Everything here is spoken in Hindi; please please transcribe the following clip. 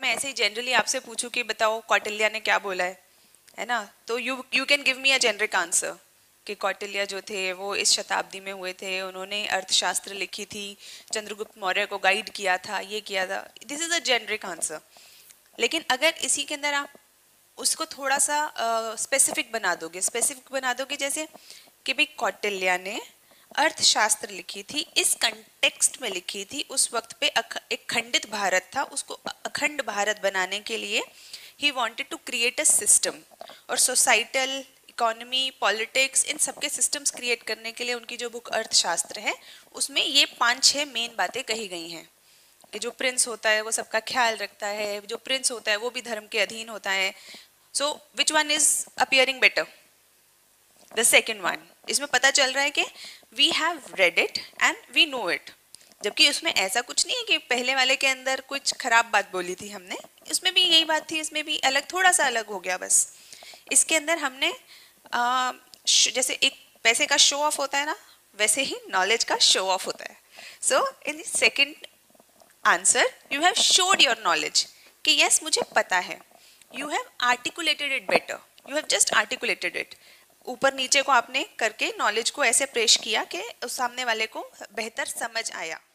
मैं ऐसे ही जनरली आपसे पूछूं कि बताओ कौटिल्य ने क्या बोला है ना, तो you can give me a generic answer कि कौटिल्य जो थे वो इस शताब्दी में हुए थे, उन्होंने अर्थशास्त्र लिखी थी, चंद्रगुप्त मौर्य को गाइड किया था, ये किया था, this is a generic answer. लेकिन अगर इसी के अंदर आप उसको थोड़ा सा स्पेसिफिक बना दोगे जैसे कि भाई कौटिल्य ने अर्थशास्त्र लिखी थी, इस कंटेक्स्ट में लिखी थी, उस वक्त पे एक खंडित भारत था, उसको अखंड भारत बनाने के लिए ही wanted to create a system, और सोसाइटल इकोनॉमी पॉलिटिक्स इन सबके सिस्टम्स क्रिएट करने के लिए उनकी जो बुक अर्थशास्त्र है उसमें ये 5-6 मेन बातें कही गई हैं कि जो प्रिंस होता है वो सबका ख्याल रखता है, जो प्रिंस होता है वो भी धर्म के अधीन होता है। So which one is appearing better? The second one. इसमें पता चल रहा है कि we have read it and we know it, जबकि उसमें ऐसा कुछ नहीं है कि पहले वाले के अंदर कुछ खराब बात बोली थी हमने, इसमें भी यही बात थी, इसमें भी अलग थोड़ा सा अलग हो गया बस। इसके अंदर हमने जैसे एक पैसे का शो ऑफ होता है ना, वैसे ही नॉलेज का शो ऑफ होता है। So in second answer you have showed your knowledge कि यस मुझे पता है, you have articulated it better, you have just articulated it, ऊपर नीचे को आपने करके नॉलेज को ऐसे पेश किया कि उस सामने वाले को बेहतर समझ आया।